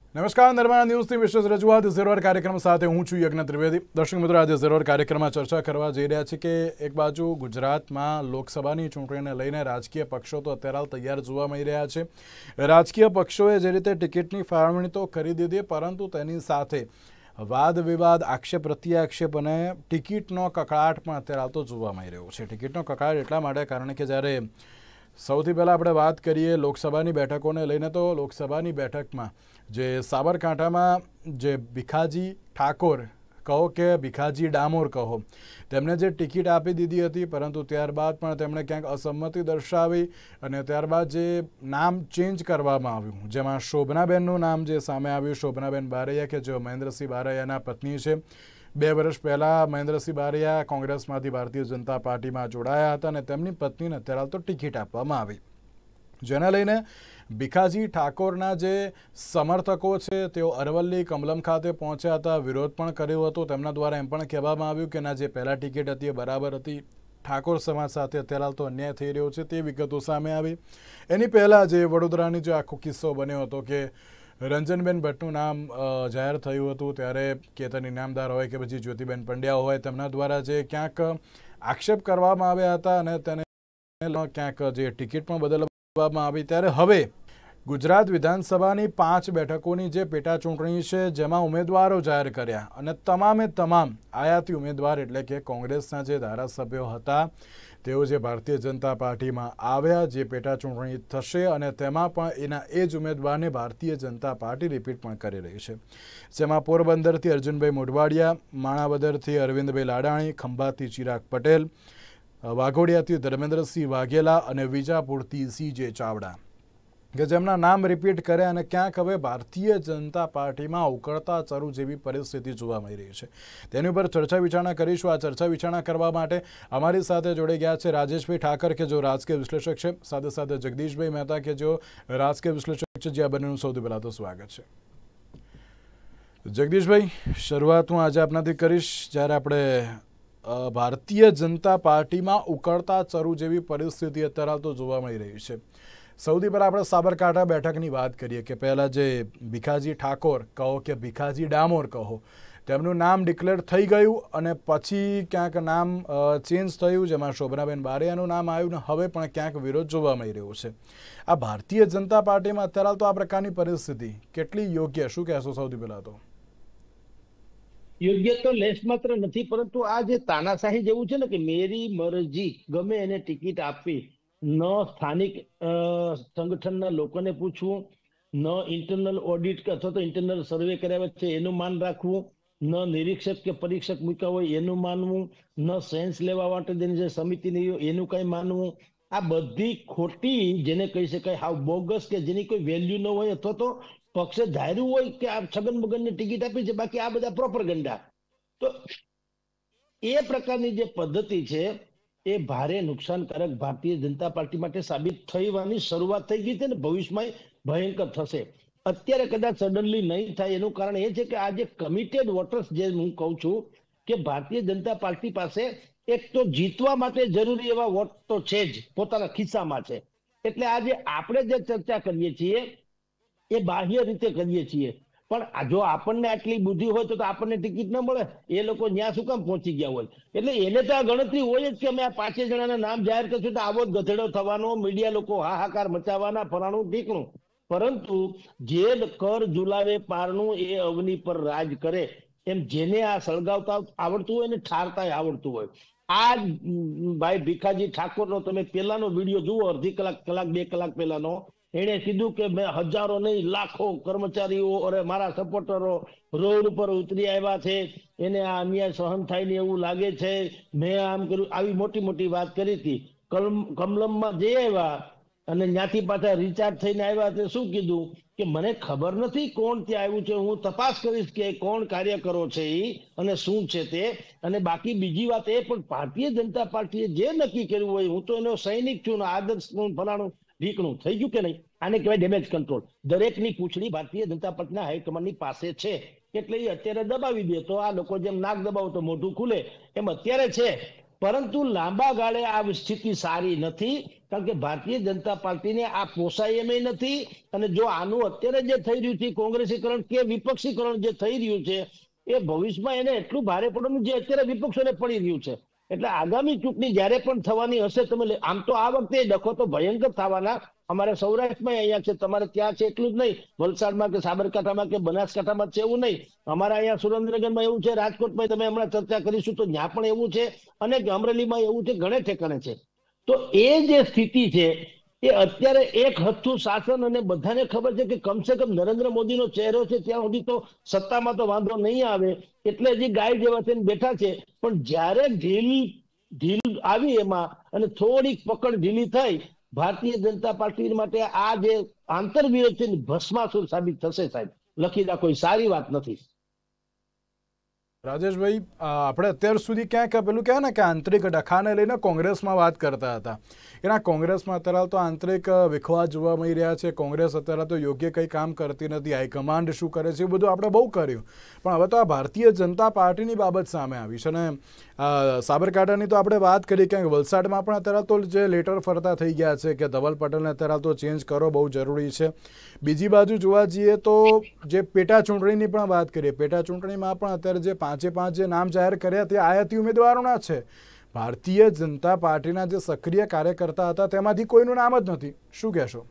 નમસ્કાર, નિર્માણ ન્યૂઝની વિશેષ રજૂઆત ઝેરોર કાર્યક્રમ સાથે હું છું યજ્ઞ ત્રિવેદી. દર્શક મિત્રો, આજે ઝેરોર કાર્યક્રમમાં ચર્ચા કરવા જઈ રહ્યા છીએ કે એક બાજુ ગુજરાતમાં લોકસભાની ચૂંટણીને લઈને રાજકીય પક્ષો તો અત્યારે હાલ તૈયાર જોવા મળી રહ્યા છે. રાજકીય પક્ષોએ જે રીતે ટિકિટની ફાળવણી તો કરી દીધી, પરંતુ તેની સાથે વાદ વિવાદ, આક્ષેપ પ્રત્યાક્ષેપ અને ટિકિટનો કકળાટ પણ અત્યારે હાલ તો જોવા મળી રહ્યો છે. ટિકિટનો કકળાટ એટલા માટે કારણ કે જ્યારે સૌથી પહેલાં આપણે વાત કરીએ લોકસભાની બેઠકોને લઈને, તો લોકસભાની બેઠકમાં જે સાબરકાંઠામાં જે ભીખાજી ઠાકોર કહો કે ભીખાજી ડામોર કહો, તેમને જે ટિકિટ આપી દીધી હતી, પરંતુ ત્યારબાદ પણ તેમણે ક્યાંક અસંમતિ દર્શાવી અને ત્યારબાદ જે નામ ચેન્જ કરવામાં આવ્યું, જેમાં શોભનાબેનનું નામ જે સામે આવ્યું, શોભનાબેન બારૈયા, કે જેઓ મહેન્દ્રસિંહ બારૈયાના પત્ની છે. 2 વર્ષ પહેલાં મહેન્દ્રસિંહ બારૈયા કોંગ્રેસમાંથી ભારતીય જનતા પાર્ટીમાં જોડાયા હતા અને તેમની પત્નીને અત્યારે હાલ તો ટિકિટ આપવામાં આવી, જેને લઈને ભીખાજી ઠાકોરના જે સમર્થકો છે તેઓ અરવલ્લી કમલમ ખાતે પહોંચ્યા હતા, વિરોધ પણ કર્યો હતો. તેમના દ્વારા એમ પણ કહેવામાં આવ્યું કે ના, જે પહેલાં ટિકિટ હતી એ બરાબર હતી, ઠાકોર સમાજ સાથે અત્યારે હાલ તો અન્યાય થઈ રહ્યો છે, તે વિગતો સામે આવી. એની પહેલાં જે વડોદરાની જે આખો કિસ્સો બન્યો હતો કે રંજનબેન ભટ્ટનું નામ જાહેર થયું હતું, ત્યારે કેતન ઇનામદાર હોય કે પછી જ્યોતિબેન પંડ્યા હોય, તેમના દ્વારા જે ક્યાંક આક્ષેપ કરવામાં આવ્યા હતા અને તેને ક્યાંક જે ટિકિટ પણ બદલવામાં આવી. ત્યારે હવે ગુજરાત વિધાનસભાની 5 બેઠકોની જે પેટા ચૂંટણી છે, જેમાં ઉમેદવારો જાહેર કર્યા અને તમામે તમામ આયાતી ઉમેદવાર એટલે કે કોંગ્રેસના જે ધારાસભ્યો હતા તેઓ જે ભારતીય જનતા પાર્ટીમાં આવ્યા, જે પેટા ચૂંટણી થશે અને તેમાં પણ એના એ જ ઉમેદવારને ભારતીય જનતા પાર્ટી રિપીટ પણ કરી રહી છે. જેમાં પોરબંદરથી અર્જુનભાઈ મોઢવાડિયા, માણાવદરથી અરવિંદભાઈ લાડાણી, ખંભાતથી ચિરાગ પટેલ, વાઘોડિયાથી ધર્મેન્દ્રસિંહ વાઘેલા અને વિજાપુરથી CJ ચાવડા, કે જેમના નામ રિપીટ કર્યા અને ક્યાંક હવે ભારતીય જનતા પાર્ટીમાં ઉકળતા ચરુ જેવી પરિસ્થિતિ જોવા મળી રહી છે. તેની ઉપર ચર્ચા વિચારણા કરીશું. આ ચર્ચા વિચારણા કરવા માટે અમારી સાથે જોડાઈ ગયા છે રાજેશભાઈ ઠાકર, કે જેઓ રાજકીય વિશ્લેષક છે, સાથે સાથે જગદીશભાઈ મહેતા, કે જેઓ રાજકીય વિશ્લેષક છે. જે આ બંનેનું સૌથી પહેલાં તો સ્વાગત છે. જગદીશભાઈ, શરૂઆત હું આજે આપનાથી કરીશ. જ્યારે આપણે ભારતીય જનતા પાર્ટીમાં ઉકળતા ચરુ જેવી પરિસ્થિતિ અત્યારે હાલ તો જોવા મળી રહી છે, સૌથી પહેલાં આપણે સાબરકાંઠા બેઠકની વાત કરીએ કે પહેલાં જે ભીખાજી ઠાકોર કહો કે ભીખાજી ડામોર કહો, તેમનું નામ ડિક્લેર થઈ ગયું અને પછી ક્યાંક નામ ચેન્જ થયું, જેમાં શોભનાબેન બારૈયાનું નામ આવ્યું ને હવે પણ ક્યાંક વિરોધ જોવા મળી રહ્યો છે. આ ભારતીય જનતા પાર્ટીમાં અત્યારે તો આ પ્રકારની પરિસ્થિતિ કેટલી યોગ્ય, શું કહેશો? સૌથી પહેલાં તો યોગ્ય તો લેશ માત્ર નથી, પરંતુ આ જે તાનાશાહી જેવું છે ને કે મેરી મરજી, ગમે એને ટિકિટ આપવી, ન સ્થાનિક સંગઠનના લોકોને પૂછવું, ન ઇન્ટરનલ ઓડિટ અથવા તો ઇન્ટરનલ સર્વે કર્યા છે એનું માન રાખવું, ન નિરીક્ષક કે પરીક્ષક મૂક્યા હોય એનું માનવું, ન સેન્સ લેવા માટે જે સમિતિની એનું કઈ માનવું. આ બધી ખોટી, જેને કહી શકાય હાવ બોગસ, કે જેની કોઈ વેલ્યુ ન હોય, અથવા તો પક્ષે ધાર્યું હોય કે આ છગન મગનની ટિકિટ આપી છે, બાકી આ બધા પ્રોપરગંડા. તો એ પ્રકારની જે પદ્ધતિ છે એ ભારે નુકસાનકારક ભારતીય જનતા પાર્ટી માટે સાબિત થવાની શરૂઆત થઈ ગઈ છે ને ભવિષ્યમાં ભયંકર થશે. અત્યારે કદાચ સડનલી નહીં થાય એનું કારણ એ છે કે આ જે કમિટેડ વોટર્સ, જે હું કહું છું કે ભારતીય જનતા પાર્ટી પાસે એક તો જીતવા માટે જરૂરી એવા વોટ તો છે જ, પોતાના ખિસ્સામાં છે. એટલે આજે આપણે જે ચર્ચા કરીએ છીએ એ બાહ્ય રીતે કરીએ છીએ, પણ જો આપણને આટલી બુદ્ધિ હોય તો આપણને ટિકિટ ન મળે. એ લોકો ત્યાં શું કામ પહોંચી ગયા હોય? એટલે એને તો આ ગણતરી હોય જ કે અમે આ 5 જણાના નામ જાહેર કરશું તો આવો જ ગધેડો થવાનો, મીડિયા લોકો હાહાકાર મચાવવાના, ફલાણું ઠીકણું. પરંતુ જે કર ઝુલાવે પારણું એ અવની પર રાજ કરે, એમ જેને આ સળગાવતા આવડતું હોય ને ઠારતા આવડતું હોય. આ ભાઈ ભીખાજી ઠાકોરનો તમે પેલાનો વિડીયો જુઓ, અડધી કલાક 2 કલાક પહેલાનો, એને કીધું કે મેં હજારો નહીં લાખો કર્મચારીઓ અને મારા સપોર્ટરો રોડ ઉપર ઉતરી આવ્યા છે, એને આ અન્યાય સહન થાય ને એવું લાગે છે, મેં આમ કર્યું, આવી મોટી મોટી વાત કરી હતી. કમલમમાં જઈ આવ્યા અને ત્યાંથી પાછા રિચાર્જ થઈને આવ્યા, તે શું કીધું કે મને ખબર નથી કોણ ત્યાં આવ્યું છે, હું તપાસ કરીશ કે કોણ કાર્યકરો છે એ અને શું છે તે. અને બાકી બીજી વાત એ પણ ભારતીય જનતા પાર્ટીએ જે નક્કી કર્યું હોય, હું તો એનો સૈનિક છું ને આદર્શ ફલાણું ઢીકણું, થઈ ગયું કે નહીં? આને કહેવાય ડેમેજ કંટ્રોલ. દરેકની પૂંછડી ભારતીય જનતા પાર્ટીના હાઈકમાન્ડની પાસે છે, એટલે એ અત્યારે દબાવી દે તો આ લોકો જેમ નાક દબાવો તો મોઢું ખુલે, એમ અત્યારે છે. પરંતુ લાંબા ગાળે આ સ્થિતિ સારી નથી, કારણ કે ભારતીય જનતા પાર્ટીને આ પોસાય એમ નથી. અને જો આનું અત્યારે જે થઈ રહ્યું છે કોંગ્રેસીકરણ કે વિપક્ષીકરણ જે થઈ રહ્યું છે એ ભવિષ્યમાં એને એટલું ભારે પડવાનું જે અત્યારે વિપક્ષોને પડી રહ્યું છે. એટલે આગામી ચૂંટણી જ્યારે પણ થવાની હશે, તમે આમ તો આ વખતે ડખો તો ભયંકર થવાના. અમારે સૌરાષ્ટ્રમાં અહીંયા છે, તમારે ત્યાં છે એટલું જ નહીં, વલસાડમાં કે સાબરકાંઠામાં કે બનાસકાંઠામાં છે એવું નહીં. અમારા અહીંયા સુરેન્દ્રનગરમાં એવું છે, રાજકોટમાં તમે હમણાં ચર્ચા કરીશું તો ત્યાં પણ એવું છે, અને અમરેલીમાં એવું છે, ઘણે ઠેકાણે છે. તો એ જે સ્થિતિ છે એ અત્યારે એક હથ્થું શાસન, અને બધાને ખબર છે કે કમસે કમ નરેન્દ્ર મોદીનો ચહેરો છે ત્યાં સુધી તો સત્તામાં તો વાંધો નહીં આવે, એટલે હજી ગાય જેવા થઈને બેઠા છે. પણ જ્યારે ઢીલ આવી એમાં અને થોડીક પકડ ઢીલી થઈ, ભારતીય જનતા પાર્ટી માટે આ જે આંતરવિરોધ છે ભસ્માસુર સાબિત થશે. સાહેબ લખી રાખો, કોઈ સારી વાત નથી. રાજેશભાઈ, આપણે અત્યાર સુધી ક્યાંક પેલું કહેવાય ને કે આંતરિક ડખાને લઈને કોંગ્રેસમાં વાત કરતા હતા. એના કોંગ્રેસમાં અત્યારે તો આંતરિક વિખવાદ જોવા મળી રહ્યા છે. કોંગ્રેસ અત્યારે તો યોગ્ય કંઈ કામ કરતી નથી, હાઈકમાન્ડ શું કરે છે એ બધું આપણે બહુ કર્યું, પણ હવે તો આ ભારતીય જનતા પાર્ટીની બાબત સામે આવી છે. અને સાબરકાંઠાની તો આપણે વાત કરી, ક્યાંક વલસાડમાં પણ અત્યારે તો જે લેટર ફરતા થઈ ગયા છે કે ધવલ પટેલને અત્યારે તો ચેન્જ કરો, બહુ જરૂરી છે. બીજી બાજુ જોવા જઈએ તો જે પેટા ચૂંટણીની પણ વાત કરીએ, પેટા ચૂંટણીમાં પણ અત્યારે જે 5 જે નામ જાહેર કર્યા તે આયાતી ઉમેદવારોના છે. ભારતીય જનતા પાર્ટીના જે સક્રિય કાર્યકર્તા હતા તેમાંથી કોઈનું નામ જ નથી. શું કહેશો?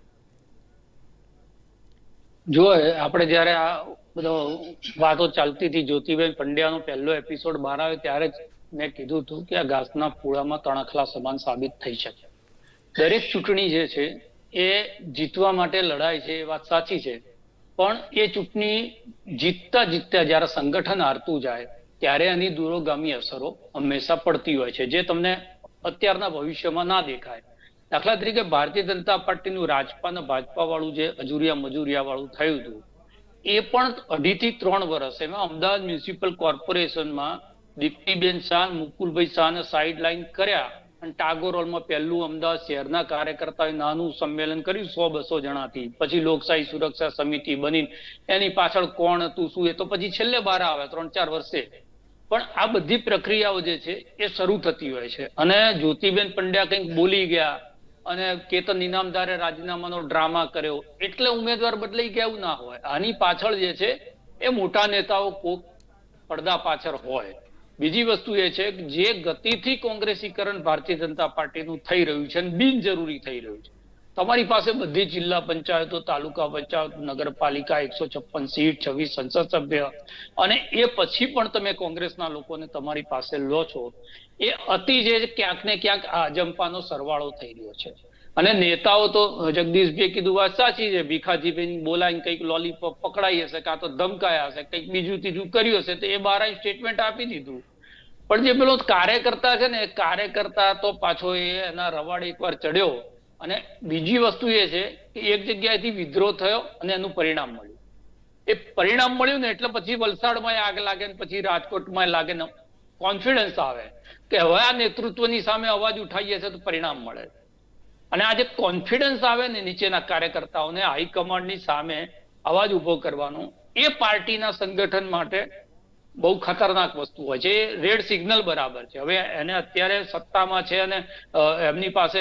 જો આપણે જયારે આ બધો વાતો ચાલતી હતી, જ્યોતિબેન પંડ્યાનો પહેલો એપિસોડ બહાર આવ્યો ત્યારે જ મેં કીધું હતું કે આ ઘાસના પૂળામાં તણખલા સમાન સાબિત થઈ શકે. દરેક ચૂંટણી જે છે એ જીતવા માટે લડાય છે, એ વાત સાચી છે, પણ એ ચૂંટણી જીતતા જયારે સંગઠન હારતું જાય ત્યારે એની દૂરોગામી અસરો હંમેશા પડતી હોય છે, જે તમને અત્યારના ભવિષ્યમાં ના દેખાય. દાખલા તરીકે ભારતીય જનતા પાર્ટીનું રાજપા અને ભાજપા વાળું જે અજુરિયા મજુરિયા વાળું થયું હતું, એ પણ 2.5 થી 3 વર્ષ એમાં અમદાવાદ મ્યુનિસિપલ કોર્પોરેશનમાં દીપ્તિબેન શાહ, મુકુલભાઈ શાહને સાઇડ લાઈન કર્યા અને ટાગોર હોલમાં પહેલું અમદાવાદ શહેરના કાર્યકર્તાઓએ નાનું સંમેલન કર્યું 100-200 જણાથી. પછી લોકશાહી સુરક્ષા સમિતિ બની, એની પાછળ કોણ હતું શું એ તો પછી છેલ્લે બહાર આવે 3-4 વર્ષે. પણ આ બધી પ્રક્રિયાઓ જે છે એ શરૂ થતી હોય છે. અને જ્યોતિબેન પંડ્યા કંઈક બોલી ગયા અને કેતન ઇનામદારે રાજીનામાનો ડ્રામા કર્યો એટલે ઉમેદવાર બદલાઈ ગયા એવું ના હોય. આની પાછળ જે છે એ મોટા નેતાઓ કોક પડદા પાછળ હોય. બીજી વસ્તુ એ છે કે જે ગતિથી કોંગ્રેસીકરણ ભારતીય જનતા પાર્ટીનું થઈ રહ્યું છે અને બિનજરૂરી થઈ રહ્યું છે. તમારી પાસે બધી જિલ્લા પંચાયતો, તાલુકા પંચાયત, નગરપાલિકા, 156 સીટ, 26 સંસદ સભ્ય, અને એ પછી પણ તમે કોંગ્રેસના લોકોને તમારી પાસે લો છો. એ અતિ જે ક્યાંક ને ક્યાંક આ અજંપાનો સરવાળો થઈ રહ્યો છે. અને નેતાઓ તો જગદીશભાઈ કીધું વાત સાચી છે, ભીખાજીભાઈ બોલાવીને કંઈક લોલીપોપ પકડાઈ હશે, કાં તો ધમકાયા હશે, કંઈક બીજું ત્રીજું કર્યું હશે, તો એ બહાર સ્ટેટમેન્ટ આપી દીધું. પણ જે પેલો કાર્યકર્તા છે ને, કાર્યકર્તા તો પાછો એના રવાડે એકવાર ચડ્યો. અને બીજી વસ્તુ એ છે કે એક જગ્યાએથી વિદ્રોહ થયો અને એનું પરિણામ મળ્યું. એ પરિણામ મળ્યું ને એટલે પછી વલસાડમાં આગ લાગે ને પછી રાજકોટમાં લાગે ને કોન્ફિડન્સ આવે કે હવે આ નેતૃત્વની સામે અવાજ ઉઠાવીએ છે તો પરિણામ મળે. અને આ જે કોન્ફિડન્સ આવે ને નીચેના કાર્યકર્તાઓને હાઈકમાન્ડની સામે અવાજ ઉભો કરવાનો, એ પાર્ટીના સંગઠન માટે બહુ ખતરનાક વસ્તુ હોય છે. એ રેડ સિગ્નલ બરાબર છે. હવે એને અત્યારે સત્તામાં છે અને એમની પાસે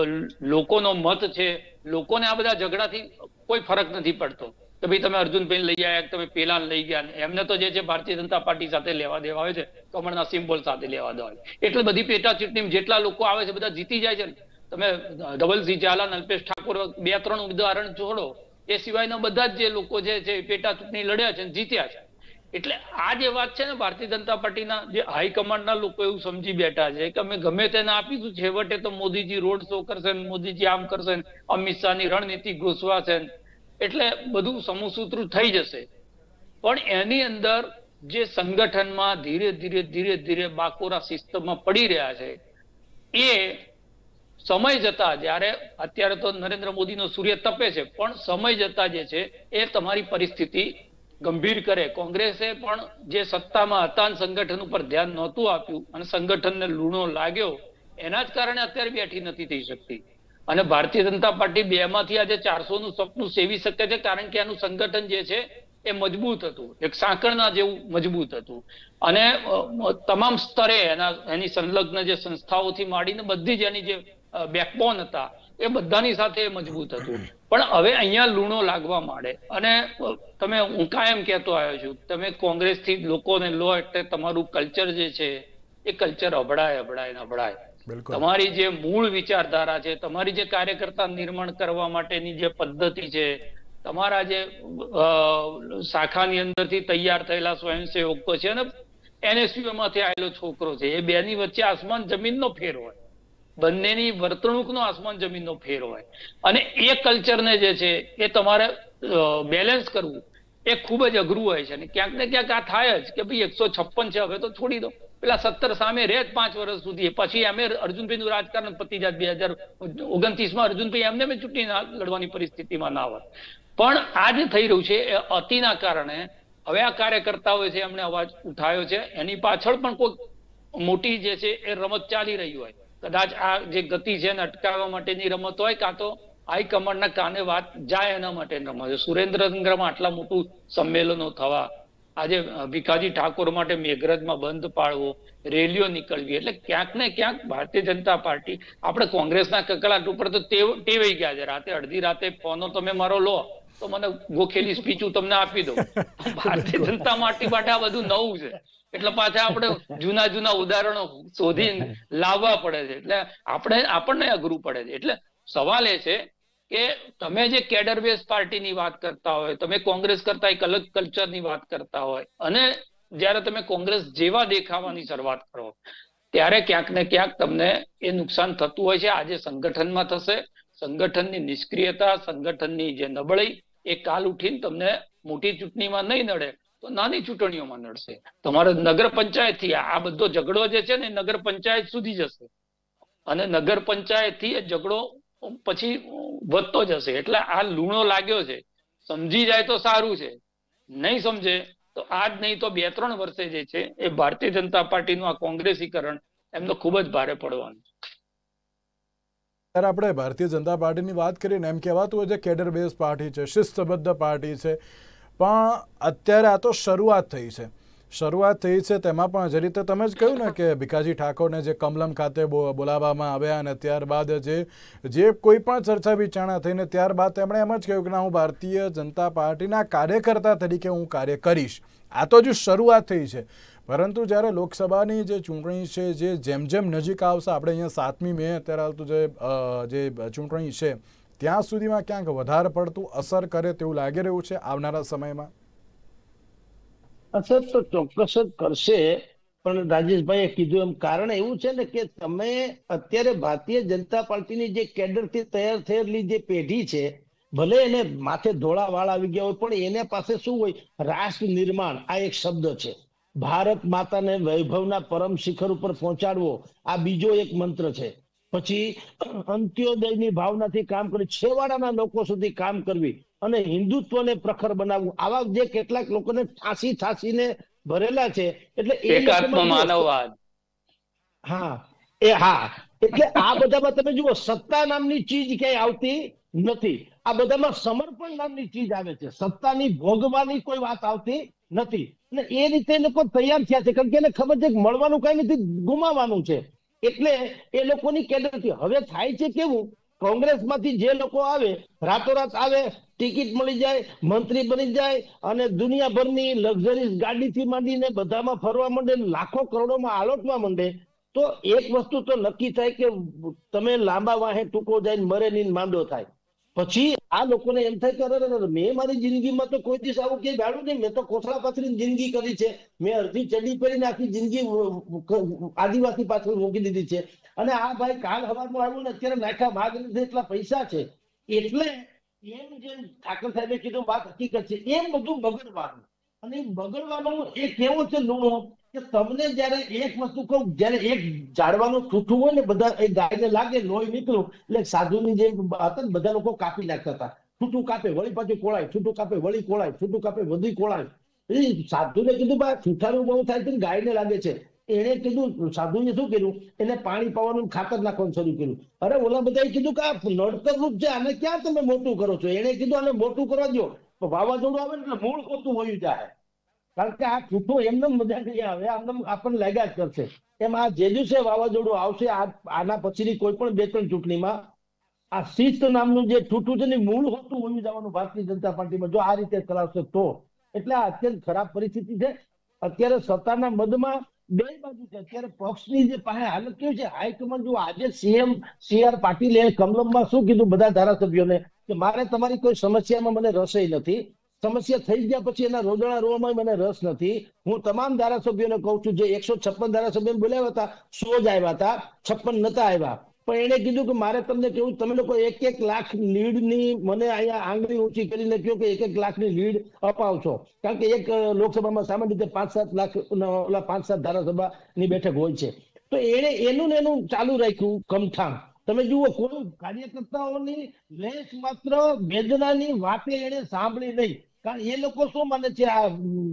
લોકોનો મત છે, લોકોને આ બધા ઝઘડાથી કોઈ ફરક નથી પડતો કે ભાઈ તમે અર્જુનભાઈ લઈ આવ્યા, તમે પેલા લઈ ગયા. એમને તો જે છે ભારતીય જનતા પાર્ટી સાથે લેવા દેવા હોય છે, કમળના સિમ્બોલ સાથે લેવા દેવા હોય. એટલે બધી પેટા ચૂંટણી જેટલા લોકો આવે છે બધા જીતી જાય છે. તમે ધવલસિંહ ઝાલા, અલ્પેશ ઠાકોર 2-3 ઉદાહરણ છોડો, એ સિવાયના બધા જ જે લોકો જે છે પેટા ચૂંટણી લડ્યા છે જીત્યા છે. એટલે આ જે વાત છે ને, ભારતીય જનતા પાર્ટીના જે હાઈકમાન્ડના લોકો એવું સમજી બેઠા છે કે અમે ગમે તેને આપીશું, છેવટે તો મોદીજી રોડ શો કરશે, મોદીજી આમ કરશે, અમિત શાહની રણનીતિ ઘોષવાશે, એટલે બધું સમૂહસૂત્રું થઈ જશે. પણ એની અંદર જે સંગઠનમાં ધીરે ધીરે બાકોરા સિસ્ટમમાં પડી રહ્યા છે, એ સમય જતા, જ્યારે અત્યારે તો નરેન્દ્ર મોદીનો સૂર્ય તપે છે, પણ સમય જતા જે છે એ તમારી પરિસ્થિતિ ગંભીર કરે. કોંગ્રેસે પણ જે સત્તામાં હતા સંગઠન ઉપર ધ્યાન નહોતું આપ્યું અને સંગઠનને લૂણો લાગ્યો, એના જ કારણે અત્યારે બેઠી નથી થઈ શકતી. અને ભારતીય જનતા પાર્ટી 2માંથી આજે 400નું સપનું સેવી શકે છે, કારણ કે એનું સંગઠન જે છે એ મજબૂત હતું, એક સાંકળના જેવું મજબૂત હતું. અને તમામ સ્તરે એની સંલગ્ન જે સંસ્થાઓથી માંડીને બધી જ એની જે બેકબોન હતા એ બધાની સાથે મજબૂત હતું. પણ હવે અહીંયા લૂણો લાગવા માંડે. અને તમે, હું કાયમ કહેતો આવ્યો છું, તમે કોંગ્રેસથી લોકોને લો એટલે તમારું કલ્ચર જે છે એ કલ્ચર અભડાય. તમારી જે મૂળ વિચારધારા છે, તમારી જે કાર્યકર્તા નિર્માણ કરવા માટેની જે પદ્ધતિ છે, તમારા જે શાખાની અંદરથી તૈયાર થયેલા સ્વયંસેવકો છે અને એનએસયુમાંથી આવેલો છોકરો છે, એ બેની વચ્ચે આસમાન જમીનનો ફેર હોય. બંનેની વર્તણૂકનો આસમાન જમીનનો ફેર હોય. અને એ કલ્ચરને જે છે એ તમારે બેલેન્સ કરવું એ ખૂબ જ અઘરું હોય છે. અને ક્યાંક ને ક્યાંક આ થાય જ કે ભાઈ 156 છે, હવે તો છોડી દો, પેલા 17 સામે રહે જ 5 વર્ષ સુધી. પછી એમ અર્જુનભાઈનું રાજકારણ પતી જાય. 2029 અર્જુનભાઈ એમને ચૂંટણી લડવાની પરિસ્થિતિમાં ના હોય. પણ આ જે થઈ રહ્યું છે એ અતિના કારણે હવે આ કાર્યકર્તાઓ છે એમણે અવાજ ઉઠાવ્યો છે. એની પાછળ પણ કોઈ મોટી જે છે એ રમત ચાલી રહી હોય. કદાચ આ જે ગતિ છે એને અટકાવવા માટેની રમત હોય, કાં તો હાઈકમાન્ડના કાને વાત જાય એના માટેની રમત હોય. સુરેન્દ્રનગરમાં આટલા મોટું સંમેલનો થવા, આજે ભીખાજી ઠાકોર માટે મેઘરજમાં બંધ પાડવો, રેલીઓ નીકળવી, એટલે ક્યાંક ને ક્યાંક ભારતીય જનતા પાર્ટી, આપણે કોંગ્રેસના કકળાટ ઉપર તો ટેવાઈ ગયા છે. રાતે અડધી રાતે ફોનો તમે મારો લો તો મને ગોખેલી સ્પીચ હું તમને આપી દઉં. ભારતીય જનતા પાર્ટી માટે આ બધું નવું છે, એટલે પાછા આપણે જૂના ઉદાહરણો શોધીને લાવવા પડે છે. એટલે આપણને અઘરું પડે છે. એટલે સવાલ એ છે કે તમે જે કેડર બેઝ પાર્ટીની વાત કરતા હોય, તમે કોંગ્રેસ કરતા એક અલગ કલ્ચરની વાત કરતા હોય, અને જયારે તમે કોંગ્રેસ જેવા દેખાવાની શરૂઆત કરો ત્યારે ક્યાંક ને ક્યાંક તમને એ નુકસાન થતું હોય છે. આજે સંગઠનમાં થશે. સંગઠનની નિષ્ક્રિયતા, સંગઠનની જે નબળાઈ એ કાલ ઉઠીને તમને મોટી ચૂંટણીમાં નહીં નડે તો નાની ચૂંટણીઓમાં નડશે. તમારે નગર પંચાયત થી આ બધો ઝઘડો જે છે ને નગર પંચાયત સુધી જશે, અને નગર પંચાયત થી એ ઝઘડો પછી વધતો જશે. એટલે આ લૂણો લાગ્યો છે, સમજી જાય તો સારું છે, નહીં સમજે તો આજ નહીં તો 2-3 વર્ષે જે છે એ ભારતીય જનતા પાર્ટીનું આ કોંગ્રેસીકરણ એમનો ખૂબ જ ભારે પડવાનું છે. ત્યારે આપણે ભારતીય જનતા પાર્ટીની વાત કરીને એમ કહેવાતું હોય છે કેડર બેઝ પાર્ટી છે, શિસ્તબદ્ધ પાર્ટી છે, પણ અત્યારે આ તો શરૂઆત થઈ છે. તેમાં પણ જે રીતે તમે જ કહ્યું ને કે ભીખાજી ઠાકોરને જે કમલમ ખાતે બોલાવવામાં આવ્યા અને ત્યારબાદ જે કોઈ પણ ચર્ચા વિચારણા થઈને ત્યારબાદ તેમણે એમ જ કહ્યું કે ના, હું ભારતીય જનતા પાર્ટીના કાર્યકર્તા તરીકે હું કાર્ય કરીશ. આ તો હજુ શરૂઆત થઈ છે, પરંતુ જ્યારે લોકસભાની જે ચૂંટણી છે જે જેમ જેમ નજીક આવશે, આપણે અહીંયા 7મી મે અત્યારે હાલતું જે ચૂંટણી છે ત્યાં સુધીમાં ક્યાંક વધારે પડતું અસર કરે તેવું લાગી રહ્યું છે આવનારા સમયમાં. અસર તો ચોક્કસ જ કરશે, પણ રાજેશભાઈએ કીધું એમ કારણ એવું છે ને કે તમે અત્યારે ભારતીય જનતા પાર્ટીની જે કેડરથી તૈયાર થયેલી જે પેઢી છે, ભલે એને માથે ધોળા વાળ આવી ગયા હોય, પણ એને પાસે શું હોય? રાષ્ટ્ર નિર્માણ આ એક શબ્દ છે. ભારત માતાને વૈભવના પરમ શિખર ઉપર પહોંચાડવો આ બીજો એક મંત્ર છે. પછી અંત્યોદયની ભાવનાથી કામ કરી, છેવાડાના લોકો સુધી કામ કરવી અને હિન્દુત્વને પ્રખર બનાવવું. આવા જે કેટલાક લોકોને ઠાસીને ભરેલા છે. એટલે માનવવાદ, એટલે આ બધામાં તમે જુઓ, સત્તા નામની ચીજ ક્યાંય આવતી નથી. આ બધામાં સમર્પણ નામની ચીજ આવે છે. સત્તાની ભોગવાની કોઈ વાત આવતી નથી. અને એ રીતે લોકો તૈયાર થયા છે, કારણ કે એને ખબર છે કે મળવાનું કઈ નથી, ગુમાવવાનું છે. એટલે એ લોકોની કેડરથી હવે થાય છે કેવું, કોંગ્રેસમાંથી જે લોકો આવે રાતોરાત આવે, ટિકિટ મળી જાય, મંત્રી બની જાય અને દુનિયાભરની લક્ઝરીઝ ગાડીથી માંડીને બધામાં ફરવા માંડે, લાખો કરોડોમાં આલોટવા માંડે. તો એક વસ્તુ તો નક્કી થાય કે તમે લાંબા વાહે ટૂંકો જાય, મરે નહીં માંડો થાય. પછી આ લોકોને એમ થાય કે અરે મેં મારી જિંદગીમાં તો કોઈ દિવસ આવું ક્યાંય ગાળ્યું નહીં, મેં તો કોથળા પાથરીની જિંદગી કરી છે, મેં અડધી ચડી કરીને આખી જિંદગી આદિવાસી પાછળ મૂકી દીધી છે, અને આ ભાઈ કાલ હવારમાં આવ્યું ને અત્યારે નાખા ભાગ લીધે એટલા પૈસા છે. એટલે એમ જેમ ઠાકર સાહેબે કીધું વાત હકીકત છે, એમ બધું બગડવાનું. અને બગડવાનું એ કેવો છે લૂણો કે તમને જયારે એક વસ્તુ કહું, જયારે એક ઝાડવાનું ઠૂઠું હોય ને, બધા એ ગાયને લાગે લોહી નીકળ્યું એટલે સાધુની જેમ હતા, બધા લોકો કાપી નાખતા હતા. ઠૂઠું કાપે વળી પાછું કોળાય, ઠૂઠું કાપે વળી કોળાય, ઠૂઠું કાપે વધી કોળાય. સાધુને કીધું બા ઠૂઠાનું બહુ થાય છે, ગાયને લાગે છે. એને કીધું, સાધુએ શું કર્યું, એને પાણી પાવાનું ખાતર નાખવાનું શરૂ કર્યું. અરે ઓલા બધાએ કીધું કે આ નડતર રૂપ છે, આને ક્યાં તમે મોટું કરો છો? એને કીધું આને મોટું કરવા દો. વાવાઝોડું આવે ને એટલે મૂળ ખોટું વયું જાય, કારણ કે આ છૂટું એમને મજા નહીં આવે, આમને આપણને લાગ્યા જ કરશે. એમ આ જે દિવસે વાવાઝોડું આવશે, આના પછીની કોઈ પણ 2-3 ચૂંટણીમાં આ શિસ્ત નામનું જે છૂટું છે ને મૂળ હોતું વયું જવાનું ભારતીય જનતા પાર્ટીમાં, જો આ રીતે કરાવશે તો. એટલે આ અત્યંત ખરાબ પરિસ્થિતિ છે. અત્યારે સત્તાના મદમાં બે બાજુ છે. અત્યારે પક્ષની જે પાસે હાલત કેવી છે, હાઈકમાન્ડ જો આજે સીએમ CR પાટીલે કમલમમાં શું કીધું બધા ધારાસભ્યોને કે મારે તમારી કોઈ સમસ્યામાં મને રસ નથી, સમસ્યા થઈ ગયા પછી એના રોદણા રોવામાં મને રસ નથી. હું તમામ ધારાસભ્યોને કહું છું, જે 156 ધારાસભ્યોને બોલાવ્યા હતા 100 જ આવ્યા હતા, 56 નતા આવ્યા. પણ એને કીધું કે મારે તમને કેવું, તમે લોકો 1-1 લાખ લીડની મને અહીંયા આંગળી ઊંચી કરીને કહો કે 1-1 લાખની લીડ અપાવશો, કારણ કે એક લોકસભામાં સામાન્ય રીતે 5-7 લાખ 5-7 ધારાસભાની બેઠક હોય છે. તો એને એનું ચાલુ રાખ્યું કમઠામ. તમે જુઓ, કોઈ કાર્યકર્તાઓની લેશ માત્ર વેદનાની વાતે એને સાંભળી નહીં. કારણ એ લોકો શું માને છે, આ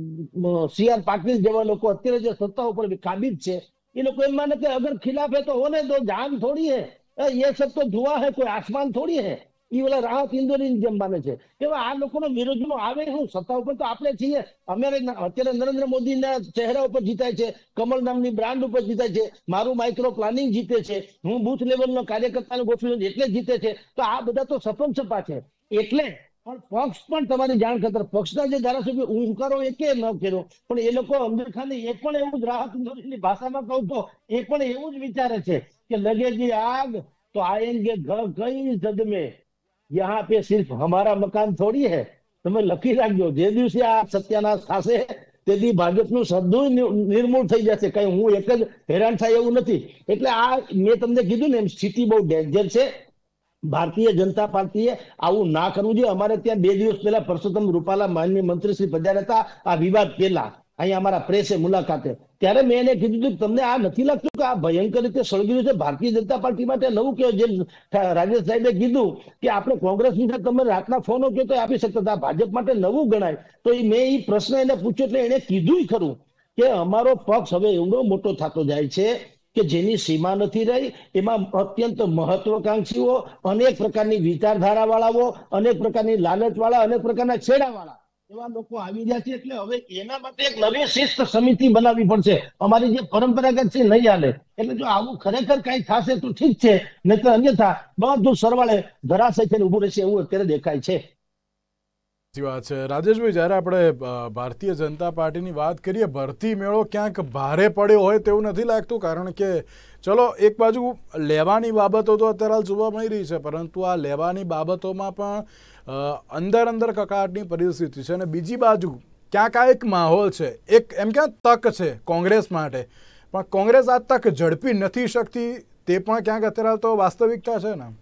CR પાટીલ જેવા લોકો અત્યારે જે સત્તા ઉપર કાબિજ છે, એ લોકો એમ માને કે અગર खिलाफ है तो होने दो, जान थोड़ी है, ये सब तो धुआं है, कोई आसमान थोड़ी है. એ ઓલા રાહત ઇન્દોરની જેમ માને છે કે આ લોકોનો વિરોધમાં આવે. હું સત્તા ઉપર તો આપણે છીએ, અમારે અત્યારે નરેન્દ્ર મોદીના ચહેરા ઉપર જીતાય છે, કમલ નામની બ્રાન્ડ ઉપર જીતાય છે, મારું માઇક્રો પ્લાનિંગ જીતે છે, હું બુથ લેવલનો કાર્યકર્તાને ગોઠવી એટલે જીતે છે. તો આ બધા તો સપન સપા છે. એટલે પણ પક્ષ પણ તમારી જાણ ખાતર પક્ષના જે ધારાસભ્યો હુંકારો એકે ન કર્યો, પણ એ લોકો અંદર ખાલી એ પણ એવું જ રાહત ઇન્દોરની ભાષામાં કહું તો એ પણ એવું જ વિચારે છે કે લગેગી આગ તો આયેંગે કઈ જદ મેં, यहाँ पे सिर्फ हमारा मकान थोड़ी है. તમે લખી રાખજો, જે દિવસે આ સત્યાનાશ થશે તે દી ભાજપનું સદું નિર્મૂળ થઈ જશે. કઈ હું એક જ હેરાન થાય એવું નથી. એટલે આ મેં તમને કીધું ને એમ સ્થિતિ બહુ ડેન્જર છે. ભારતીય જનતા પાર્ટીએ આવું ના કરવું જોઈએ. અમારે ત્યાં 2 દિવસ પહેલા પરસોત્તમ રૂપાલા માનનીય મંત્રી શ્રી પધાર્યા હતા આ વિવાદ પહેલા અહીંયા અમારા પ્રેસે મુલાકાતે. ત્યારે મેં એને કીધું કે તમને આ નથી લાગતું કે આ ભયંકર રીતે સળગી રહ્યું છે? ભારતીય જનતા પાર્ટી માટે નવું કે જે રાજેશ સાહેબે કીધું કે આપણે કોંગ્રેસની સાથે તમે રાતના ફોનો કહો તો આપી શકતા હતા, ભાજપ માટે નવું ગણાય. તો મેં એ પ્રશ્ન એને પૂછ્યો એટલે એને કીધું ખરું કે અમારો પક્ષ હવે એવડો મોટો થતો જાય છે કે જેની સીમા નથી રહી. એમાં અત્યંત મહત્વકાંક્ષીઓ, અનેક પ્રકારની વિચારધારા વાળાઓ, અનેક પ્રકારની લાલચ વાળા, અનેક પ્રકારના છેડા વાળા એવા લોકો આવી રહ્યા છે. એટલે હવે એના માટે એક નવી શિસ્ત સમિતિ બનાવવી પડશે. અમારી જે પરંપરાગત છે નહીં હાલે. એટલે જો આવું ખરેખર કઈ થશે તો ઠીક છે, નહીં તો અન્યથા બધું સરવાળે ધરાશય થઈને ઉભું રહેશે એવું અત્યારે દેખાય છે. વાત છે રાજેશભાઈ, જ્યારે આપણે ભારતીય જનતા પાર્ટીની વાત કરીએ, ભરતી મેળો ક્યાંક ભારે પડ્યો હોય તેવું નથી લાગતું? કારણ કે ચલો એક બાજુ લેવાની બાબતો તો અત્યારે હાલ જોવા મળી રહી છે, પરંતુ આ લેવાની બાબતોમાં પણ અંદર કકાટની પરિસ્થિતિ છે. અને બીજી બાજુ ક્યાંક આ એક માહોલ છે, એક એમ ક્યાંક તક છે કોંગ્રેસ માટે, પણ કોંગ્રેસ આ તક ઝડપી નથી શકતી. તે પણ ક્યાંક અત્યારે હાલ તો વાસ્તવિકતા છે ને.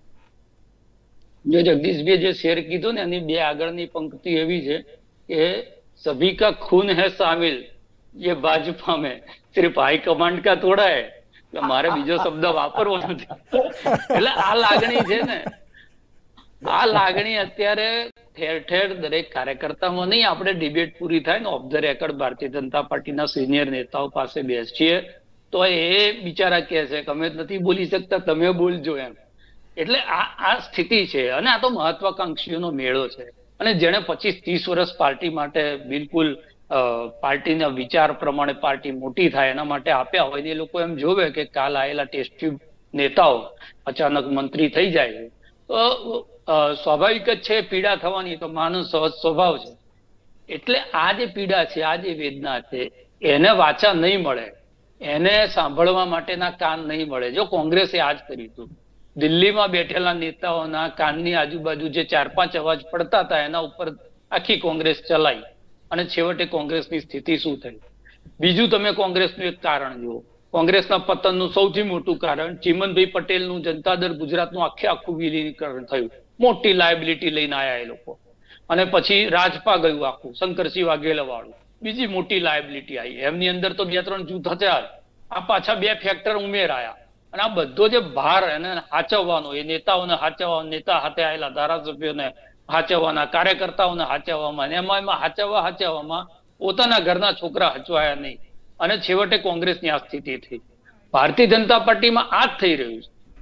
जो जगदीशભાઈ જે शेर કીધું ને એની 2 આગળની પંક્તિ એવી છે કે सभी का खून है शामिल ये भाजपा में, सिर्फ हाई कमांड का थोड़ा है. મારે બીજો શબ્દ વાપરવો નથી. એટલે આ લાગણી છે ને, આ લાગણી અત્યારે ઠેર ઠેર દરેક કાર્યકર્તામાં નહીં. આપણે ડિબેટ પૂરી થાય ને of the record Bharatiya Janata પાર્ટીના સિનિયર નેતાઓ પાસે બેસીએ તો એ બિચારા કહે છે કે અમે નથી બોલી શકતા, તમે બોલજો એમ. એટલે આ સ્થિતિ છે. અને આ તો મહત્વાકાંક્ષીઓનો મેળો છે. અને જેને 25-30 વર્ષ પાર્ટી માટે બિલકુલ પાર્ટીના વિચાર પ્રમાણે પાર્ટી મોટી થાય એના માટે આપ્યા હોય, એ લોકો એમ જોવે કે કાલ આવેલા ટેસ્ટ ટ્યુબ નેતાઓ અચાનક મંત્રી થઈ જાય તો સ્વાભાવિક જ છે પીડા થવાની, તો માનવ સહજ સ્વભાવ છે. એટલે આ જે પીડા છે, આ જે વેદના છે, એને વાચા નહીં મળે, એને સાંભળવા માટેના કાન નહીં મળે. જો કોંગ્રેસે આ જ કર્યું હતું, દિલ્હીમાં બેઠેલા નેતાઓના કાનની આજુબાજુ જે 4-5 અવાજ પડતા હતા એના ઉપર આખી કોંગ્રેસ ચલાઈ અને છેવટે કોંગ્રેસની સ્થિતિ શું થઈ. બીજું તમે કોંગ્રેસનું એક કારણ જુઓ. કોંગ્રેસના પતનનું સૌથી મોટું કારણ ચીમનભાઈ પટેલનું જનતા દળ ગુજરાતનું આખું વિલીનીકરણ થયું. મોટી લાયબિલિટી લઈને આવ્યા એ લોકો. અને પછી રાજપા ગયું આખું, શંકરસિંહ વાઘેલા વાળું, બીજી મોટી લાયબિલિટી આવી. એમની અંદર તો 2-3 જૂથ હતા, આ પાછા 2 ફેક્ટર ઉમેરાયા. અને આ બધો જે ભાર એને હાચવવાનો, એ નેતાઓને હાચવવાનો, નેતા હાથે આવેલા ધારાસભ્યોને હાચવવાના, કાર્યકર્તાઓને હાચવવામાં, એમાં હાચવવામાં પોતાના ઘરના છોકરા હચવાયા નહીં. અને છેવટે કોંગ્રેસની આ સ્થિતિ થઈ. ભારતીય જનતા પાર્ટીમાં આ જ થઈ રહ્યું છે.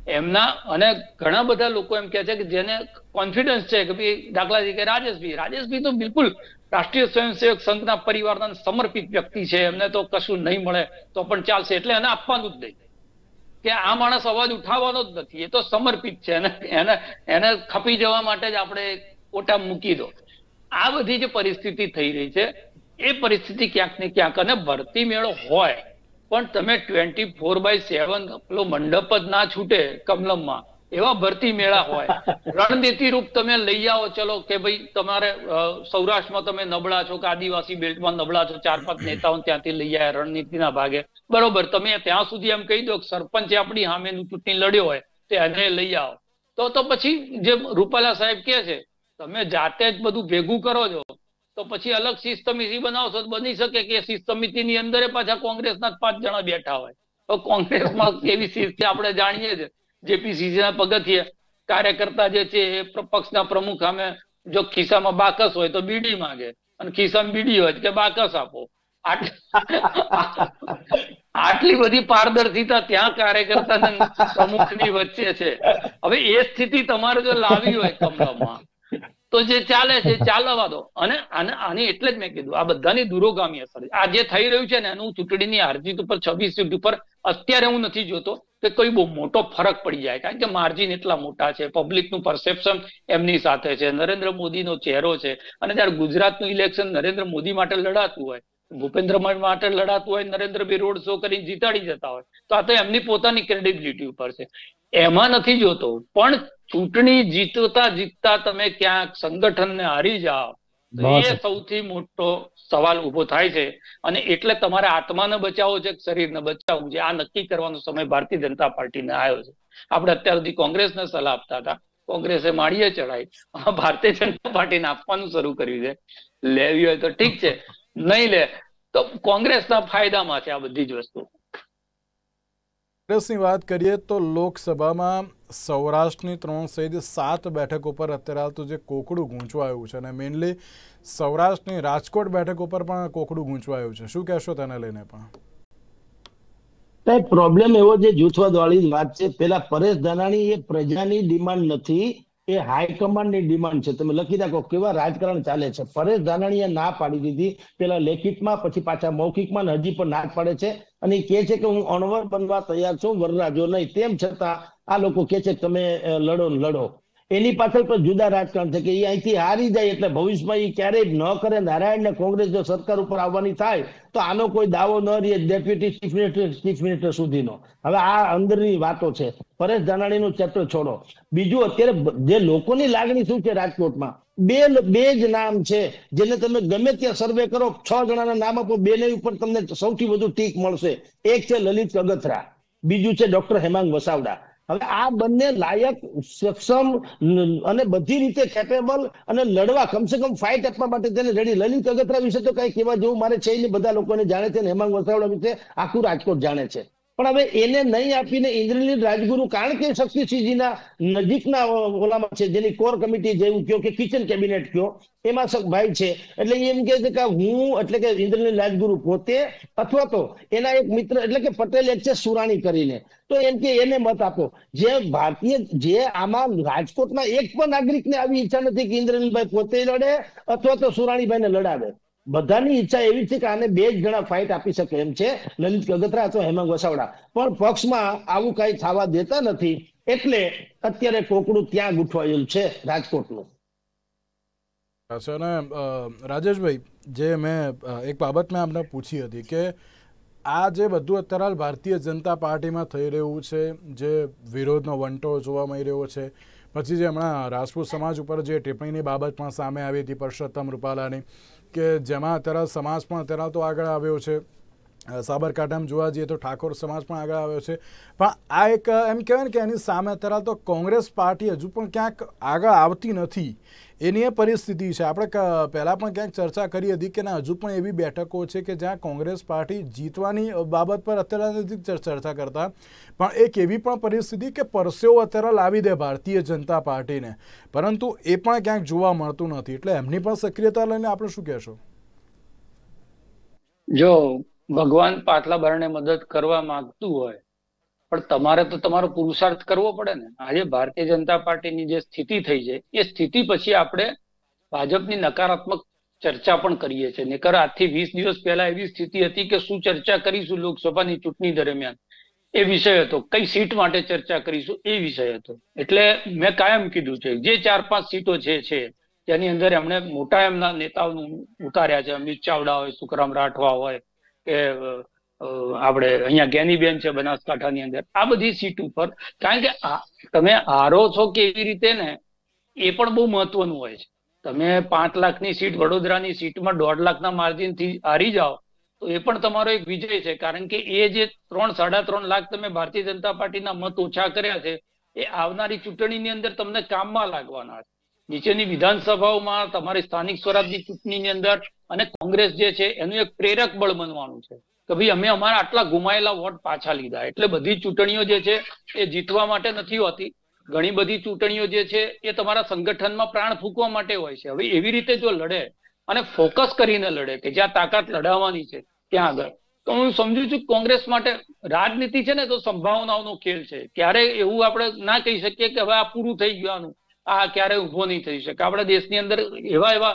એમના અને ઘણા બધા લોકો એમ કહે છે કે જેને કોન્ફિડન્સ છે કે ભાઈ દાખલા તરીકે રાજેશભાઈ તો બિલકુલ રાષ્ટ્રીય સ્વયંસેવક સંઘના પરિવારના સમર્પિત વ્યક્તિ છે, એમને તો કશું નહીં મળે તો પણ ચાલશે, એટલે એને આપવાનું જ નહીં, કે આ માણસ અવાજ ઉઠાવવાનો જ નથી, એ તો સમર્પિત છે, એને ખપી જવા માટે જ આપણે ઓટા મૂકી દો. આ બધી જે પરિસ્થિતિ થઈ રહી છે એ પરિસ્થિતિ ક્યાંક ને ક્યાંક, અને ભરતી મેળો હોય પણ તમે 24/7 પેલો મંડપ જ ના છૂટે કમલમમાં, એવા ભરતી મેળા હોય. રણનીતિ રૂપ તમે લઈ આવો, ચલો કે ભાઈ તમારે સૌરાષ્ટ્રમાં તમે નબળા છો કે આદિવાસી બેલ્ટમાં નબળા છો, 4-5 નેતાઓ ત્યાંથી લઈ આવ્યા રણનીતિના ભાગે, બરોબર. તમે ત્યાં સુધી એમ કહી દો કે સરપંચે આપણી સામેનું ચૂંટણી લડ્યો હોય તે એને લઈ આવો, તો પછી જે રૂપાલા સાહેબ કે છે તમે જાતે જ બધું ભેગું કરો છો, તો પછી અલગ શિસ્ત સમિતિ બનાવશો તો બની શકે કે શિસ્ત સમિતિની અંદર પાછા કોંગ્રેસના 5 જણા બેઠા હોય. તો કોંગ્રેસમાં કેવી શિસ્ત છે આપણે જાણીએ છીએ. જેપીસીસીના પગથિયે કાર્યકર્તા જે છે એ પક્ષના પ્રમુખ સામે જો ખિસ્સામાં બાકસ હોય તો બીડી માંગે, અને ખિસ્સામાં બીડી હોય કે બાકસ આપો. આટલી બધી પારદર્શિતા ત્યાં કાર્યકર્તા પ્રમુખની વચ્ચે છે. હવે એ સ્થિતિ તમારે જો લાવી હોય કમલમમાં તો જે ચાલે છે ચાલવા દો. અને આની એટલે જ મેં કીધું આ બધાની દૂરોગામી અસર. આ જે થઈ રહ્યું છે ને એનું ચૂંટણીની હારજીત ઉપર 26 સીટ ઉપર અત્યારે હું નથી જોતો કે કોઈ બહુ મોટો ફરક પડી જાય, કારણ કે માર્જિન એટલા મોટા છે, પબ્લિકનું પરસેપ્શન એમની સાથે છે, નરેન્દ્ર મોદીનો ચહેરો છે. અને જ્યારે ગુજરાતનું ઇલેક્શન નરેન્દ્ર મોદી માટે લડાતું હોય, ભૂપેન્દ્ર માટે લડાતું હોય, નરેન્દ્રભાઈ રોડ શો કરીને જીતાડી જતા હોય, તો આ તો એમની પોતાની ક્રેડિબિલિટી ઉપર છે, એમાં નથી જોતો. પણ ચૂંટણી જીતતા તમે ક્યાંક સંગઠનને હારી જાઓ એ સૌથી મોટો સવાલ ઉભો થાય છે. અને એટલે તમારે આત્માને બચાવવો છે કે શરીરને બચાવવું છે, આ નક્કી કરવાનો સમય ભારતીય જનતા પાર્ટીને આવ્યો છે. આપણે અત્યાર સુધી કોંગ્રેસને સલાહ આપતા હતા, કોંગ્રેસે માળીએ ચડાઈ, ભારતીય જનતા પાર્ટીને આપવાનું શરૂ કર્યું છે. લેવી હોય તો ઠીક છે, નહીં લે તો કોંગ્રેસના ફાયદામાં છે આ બધી જ વસ્તુ. કોંગ્રેસની વાત કરીએ તો લોકસભામાં સૌરાષ્ટ્રની 3 સહિત 7 બેઠકો પર અત્યારે હાલ તો જે કોકડું ગૂંચવાયું છે, અને મેઇનલી સૌરાષ્ટ્રની રાજકોટ બેઠક ઉપર પણ કોકડું ગૂંચવાયું છે. શું કહેશો તેને લઈને? પણ પ્રોબ્લેમ એવો જે જૂથવાદ વાળી વાત છે, પેલા પરેશ ધાનાણી એ પ્રજાની ડિમાન્ડ નથી, એ હાઈકમાન્ડની ડિમાન્ડ છે. તમે લખી નાખો કેવા રાજકારણ ચાલે છે. પરેશ ધાનાણીએ ના પાડી દીધી, પેલા લેખિતમાં, પછી પાછા મૌખિકમાં, હજી પણ ના પાડે છે. અને એ કહે છે કે હું અણવર બનવા તૈયાર છું, વરરાજો નહીં. તેમ છતાં આ લોકો કહે છે તમે લડો. એની પાછળ પણ જુદા રાજકારણ છે કે એ અહીંથી હારી જાય એટલે ભવિષ્યમાં એ ક્યારેય ન કરે. નારાયણ ને કોંગ્રેસ જો સરકાર ઉપર આવવાની થાય તો આનો કોઈ દાવો ન રહે ડેપ્યુટી ચીફ મિનિસ્ટર સુધીનો. હવે આ અંદરની વાતો છે. પરેશ ધાનાણીનું ચેપ્ટર છોડો. બીજું અત્યારે જે લોકોની લાગણી શું છે રાજકોટમાં, બે જ નામ છે જેને તમે ગમે ત્યાં સર્વે કરો, 6 જણાના નામ આપો, બેની ઉપર તમને સૌથી વધુ ટીક મળશે. એક છે લલિત કગથરા, બીજું છે ડોક્ટર હેમાંગ વસાવડા. હવે આ બંને લાયક, સક્ષમ અને બધી રીતે કેપેબલ અને લડવા, કમસે કમ ફાઇટ આપવા માટે તેને રેડી. લલિત કગથરા વિશે તો કઈ કહેવા જેવું મારે છે નહીં, બધા લોકોને જાણે છે. હેમાંગ વસાવડા વિશે આખું રાજકોટ જાણે છે. પણ હવે એને નહીં આપીને ઇન્દ્રનીલ રાજગુરુ, કારણ કે શક્તિસિંહજીના નજીકના ઓલામાં છે, જેની કોર કમિટી જેવું કયો કે કિચન કેબિનેટ કયો, એમાં ભાઈ છે. એટલે એમ કે છે કે હું, એટલે કે ઇન્દ્રનીલ રાજગુરુ પોતે અથવા તો એના એક મિત્ર, એટલે કે પટેલ એક છે સુરાણી કરીને, તો એમ કે એને મત આપો. જે આમાં રાજકોટના એક પણ નાગરિકને આવી ઈચ્છા નથી કે ઇન્દ્રનીલભાઈ પોતે લડે અથવા તો સુરાણીભાઈને લડાવે. બધાની ઈચ્છા એવી છે કે આને 2 જ જણા ફાઇટ આપી શકે એમ છે, લલિત કગથરા અથવા હેમાંગ વસાવડા. પણ પક્ષમાં આવું કઈ થવા દેતા નથી, એટલે અત્યારે કોકડું ત્યાં ગૂંથવાયેલું છે રાજકોટનું. અચ્છા. અને રાજેશભાઈ, જે મેં એક બાબત મેં આપને પૂછી હતી કે આ જે બધું અત્યારે હાલ ભારતીય જનતા પાર્ટીમાં થઈ રહ્યું છે, જે વિરોધનો વંટો જોવા મળી રહ્યો છે, પછી જે હમણાં રાજપૂત સમાજ ઉપર જે ટિપ્પણીની બાબત પણ સામે આવી હતી પરસોત્તમ રૂપાલાની, કે જેમાં અત્યારે સમાજ પણ અત્યારે તો આગળ આવ્યો છે, સાબરકાંઠામાં જોવા જઈએ તો ઠાકોર સમાજ પણ આગળ આવ્યો છે. પણ આ એક એમ કહેવાય ને કે એની સામે અત્યારે તો કોંગ્રેસ પાર્ટી હજુ પણ ક્યાંક આગળ આવતી નથી, એની એ પરિસ્થિતિ છે. આપણે પહેલાં પણ ક્યાંક ચર્ચા કરી હતી કે ના, હજુ પણ એવી બેઠકો છે કે જ્યાં કોંગ્રેસ પાર્ટી જીતવાની બાબત પર અત્યારે નથી ચર્ચા કરતા, પણ એક એવી પણ પરિસ્થિતિ કે પરસેવો અત્યારે લાવી દે ભારતીય જનતા પાર્ટીને, પરંતુ એ પણ ક્યાંક જોવા મળતું નથી. એટલે એમની પણ સક્રિયતા લઈને આપણે શું કહેશો? જો ભગવાન પાટલા બારણે મદદ કરવા માંગતું હોય પણ તમારે તો તમારો પુરુષાર્થ કરવો પડે ને. આજે ભારતીય જનતા પાર્ટીની જે સ્થિતિ થઈ છે એ સ્થિતિ પછી આપણે ભાજપની નકારાત્મક ચર્ચા પણ કરીએ છીએ. નકર આજથી 20 દિવસ પહેલા એવી સ્થિતિ હતી કે શું ચર્ચા કરીશું લોકસભાની ચૂંટણી દરમિયાન એ વિષય હતો, કઈ સીટ માટે ચર્ચા કરીશું એ વિષય હતો. એટલે મેં કાયમ કીધું છે જે 4-5 સીટો છે તેની અંદર એમણે મોટા એમના નેતાઓ ઉતાર્યા છે. અમિત ચાવડા હોય, સુખરામ રાઠવા હોય કે આપણે અહીંયા જ્ઞાનીબેન છે બનાસકાંઠાની અંદર, આ બધી સીટ ઉપર. કારણ કે તમે હારો છો કેવી રીતે ને એ પણ બહુ મહત્વનું હોય છે. તમે 5 લાખની સીટ વડોદરાની સીટમાં 1.5 લાખના માર્જિન થી હારી જાઓ તો એ પણ તમારો એક વિજય છે. કારણ કે એ જે 3-3.5 લાખ તમે ભારતીય જનતા પાર્ટીના મત ઓછા કર્યા છે એ આવનારી ચૂંટણીની અંદર તમને કામમાં લાગવાના છે. નીચેની વિધાનસભાઓમાં તમારી સ્થાનિક સ્વરાજની ચૂંટણીની અંદર અને કોંગ્રેસ જે છે એનું એક પ્રેરક બળ બનવાનું છે કે ભાઈ અમે અમારા આટલા ગુમાયેલા વોટ પાછા લીધા. એટલે બધી ચૂંટણીઓ જે છે એ જીતવા માટે નથી હોતી. ઘણી બધી ચૂંટણીઓ જે છે એ તમારા સંગઠનમાં પ્રાણ ફૂંકવા માટે હોય છે. હવે એવી રીતે જો લડે અને ફોકસ કરીને લડે કે જ્યાં તાકાત લડાવવાની છે ત્યાં આગળ, તો હું સમજુ છું કોંગ્રેસ માટે રાજનીતિ છે ને તો સંભાવનાઓનો ખેલ છે. ક્યારે એવું આપણે ના કહી શકીએ કે હવે આ પૂરું થઈ ગયું, આ ક્યારે ઉભો નહીં થઈ શકે. આપણા દેશની અંદર એવા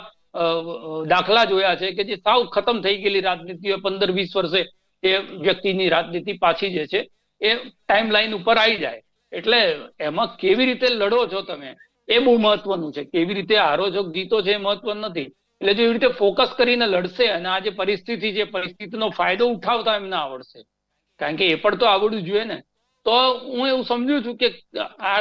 દાખલા જોયા છે કે જે સાવ ખતમ થઈ ગયેલી રાજનીતિ 15-20 વર્ષે એ વ્યક્તિની રાજનીતિ પાછી જે છે એ ટાઈમ લાઈન ઉપર આવી જાય. એટલે એમાં કેવી રીતે લડો છો તમે એ બહુ મહત્વનું છે. કેવી રીતે હારો છો જીતો છે એ મહત્વનું નથી. એટલે જો એવી રીતે ફોકસ કરીને લડશે અને આ જે પરિસ્થિતિ છે પરિસ્થિતિનો ફાયદો ઉઠાવતા એમને આવડશે, કારણ કે એ પણ તો આવડવું જોઈએ ને. તો હું એવું સમજુ છું કે આ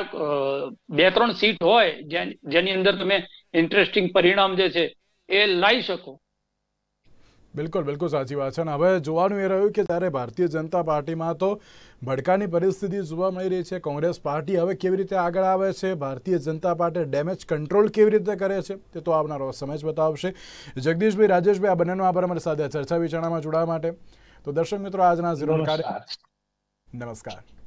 2-3 સીટ હોય જેની અંદર તમે ઇન્ટરેસ્ટિંગ પરિણામ જે છે એ લાવી શકો. બિલકુલ બિલકુલ સાચી વાત છે. અને હવે જોવાનું એ રહ્યું કે ત્યારે ભારતીય જનતા પાર્ટીમાં તો ભડકાની પરિસ્થિતિ જોવા મળી રહી છે. કોંગ્રેસ પાર્ટી હવે કેવી રીતે આગળ આવે છે, Bharatiya Janata party damage control કેવી રીતે કરે છે તે તો આવનારો સમય જ બતાવશે. જગદીશભાઈ, રાજેશભાઈ, આ બંનેનો આભાર અમારી સાથે ચર્ચા વિચારણામાં જોડાવા માટે. તો દર્શક મિત્રો, આજના ઝીરો કાર્ય નમસ્કાર.